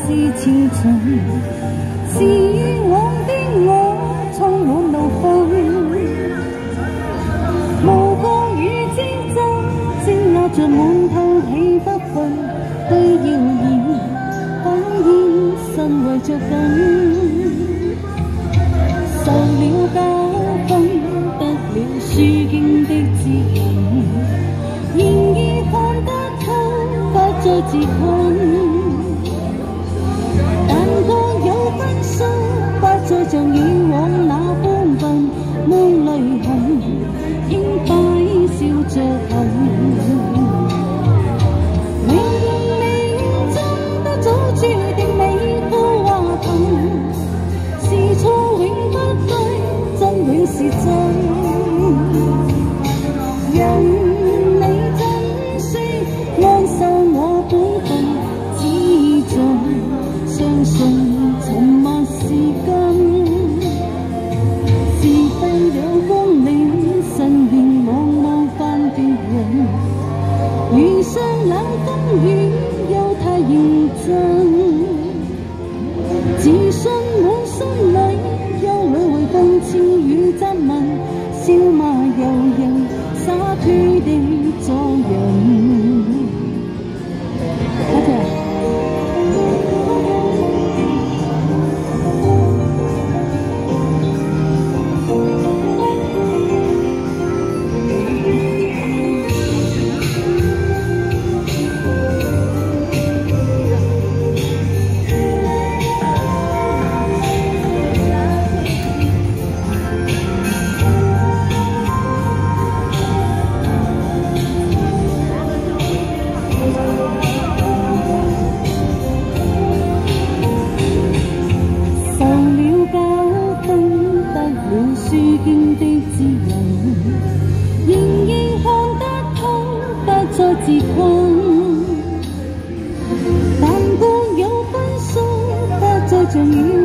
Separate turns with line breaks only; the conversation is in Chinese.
是前尘，是以往的我充满怒愤。无故与之争，正壓着滿透氣不忿，對謠言反應身為着緊。受了教訓，得了書經的指引，然而看得透，不再自困。但各有分數，不再像以往那般笨，滿淚痕，應擺笑着行。明明真得早注定美富華貧，是錯永不對，真永是真。讓你珍惜，安守我本分，只做相信沉默是根。是非有功名，身邊茫茫翻別人，遇上冷風雨又太認真。自信滿心裏，憂慮為諷刺與質問，笑罵由人，灑脱地做人。多謝。書經的指引，仍然看得透，不再自困。但各有分數，不再像以